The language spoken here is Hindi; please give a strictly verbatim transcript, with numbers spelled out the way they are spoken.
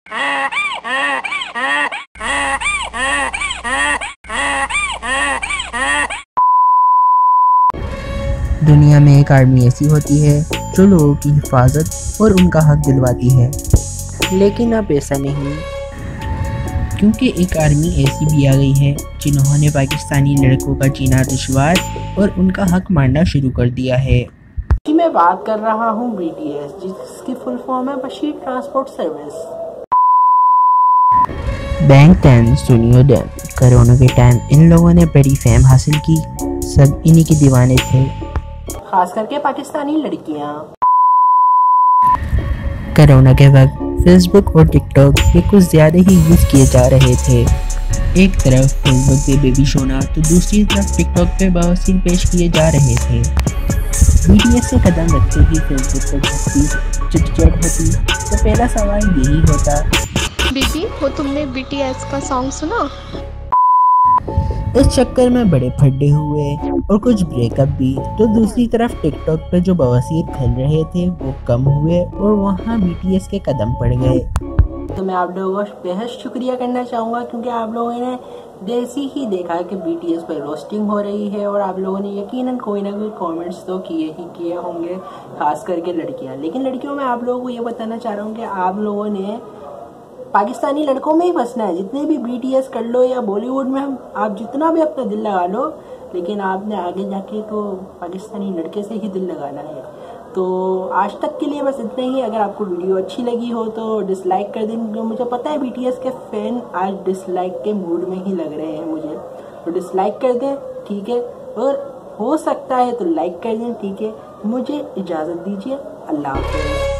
दुनिया में एक आर्मी ऐसी होती है जो लोगों की हिफाजत और उनका हक दिलवाती है, लेकिन अब ऐसा नहीं, क्योंकि एक आर्मी ऐसी भी आ गई है जिन्होंने पाकिस्तानी लड़कों का जीना दुश्वार और उनका हक मानना शुरू कर दिया है। कि मैं बात कर रहा हूँ बी टी एस, जिसकी फुल फॉर्म है बशीर ट्रांसपोर्ट सर्विस। बैंक टेन सुनियो डैम, कोरोना के टाइम इन लोगों ने बड़ी फेम हासिल की, सब इन्हीं के दीवाने थे, खास करके पाकिस्तानी लड़कियाँ। कोरोना के वक्त फेसबुक और टिकटॉक ये कुछ ज़्यादा ही यूज़ किए जा रहे थे। एक तरफ फेसबुक पे बेबी शोना तो दूसरी तरफ टिकटॉक पे बवासीर पेश किए जा रहे थे। बीटीएस से कदम रखते ही फेसबुक पर छत्ती चिटचट होती तो पहला सवाल यही होता, बीबी वो तुमने बीटीएस का सॉन्ग सुना? इस चक्कर में बड़े फड्डे हुए और कुछ ब्रेकअप भी, तो दूसरी तरफ टिकटॉक पे जो बवासीर फैल रहे थे वो कम हुए और वहाँ बीटीएस के कदम पड़ गए। तो मैं आप लोगों का बेहद शुक्रिया करना चाहूँगा, क्योंकि आप लोगों ने जैसे ही देखा कि बीटीएस पर रोस्टिंग हो रही है और आप लोगों ने यकीनन कोई ना कोई कमेंट्स तो किए ही किए होंगे, खास करके लड़कियाँ। लेकिन लड़कियों में आप लोगों को ये बताना चाह रहा हूँ कि आप लोगों ने पाकिस्तानी लड़कों में ही फंसना है। जितने भी बीटीएस कर लो या बॉलीवुड में हम आप जितना भी अपना दिल लगा लो, लेकिन आपने आगे जाके तो पाकिस्तानी लड़के से ही दिल लगाना है। तो आज तक के लिए बस इतना ही। अगर आपको वीडियो अच्छी लगी हो तो डिसलाइक कर दें, क्योंकि मुझे पता है बीटीएस के फैन आज डिसलाइक के मूड में ही लग रहे हैं मुझे, तो डिसलाइक कर दें, ठीक है। और हो सकता है तो लाइक कर दें, ठीक है। मुझे इजाज़त दीजिए, अल्लाह हाफ़िज़।